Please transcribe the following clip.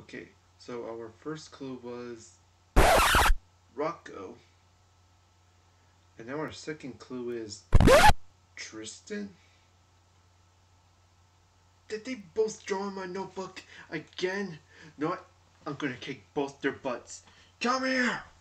Okay, so our first clue was Rocco. And now our second clue is Tristan? Did they both draw in my notebook again? No, I'm gonna kick both their butts. Come here!